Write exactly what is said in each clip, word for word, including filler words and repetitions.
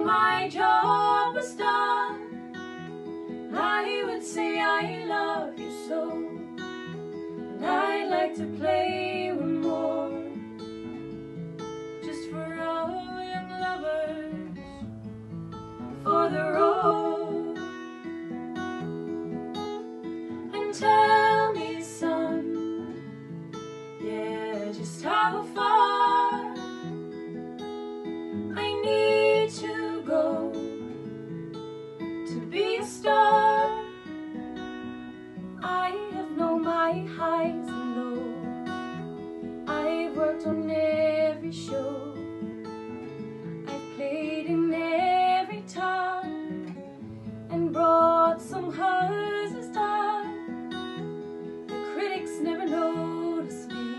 my job was done, I would say I love you so, and I'd like to play one more, just for all young lovers, for the road. And tell me, son, yeah, just how far I need to go to be a star. I have known my highs and lows, I've worked on every show, I've played in every time and brought some hearts as time. The critics never notice me,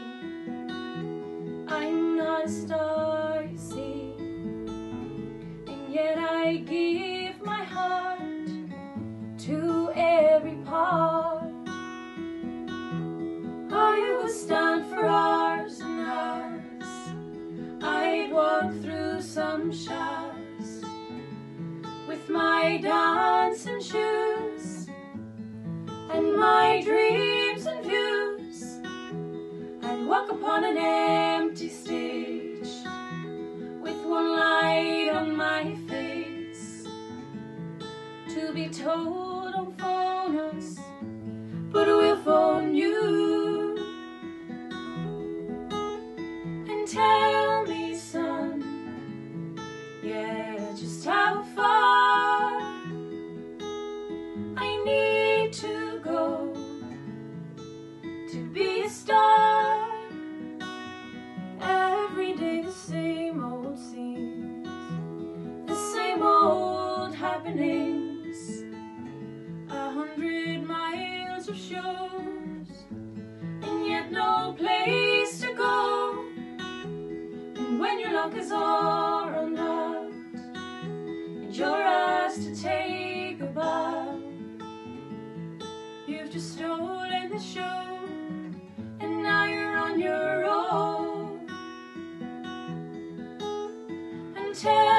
I'm not a star, you see, and yet I give my heart to every part. I would stand for hours and hours, I'd walk through some showers with my dancing shoes and my dreams and views. I'd walk upon an empty stage with one light on my face, to be told don't phone us, but we'll phone you. And tell me, son, yeah, just how far I need to go to be a star. Every day the same old scenes, the same old happenings, a hundred miles of shows, and yet no place to go. And when your luck is all run out and you're asked to take a bow, you've just stolen the show and now you're on your own. And tell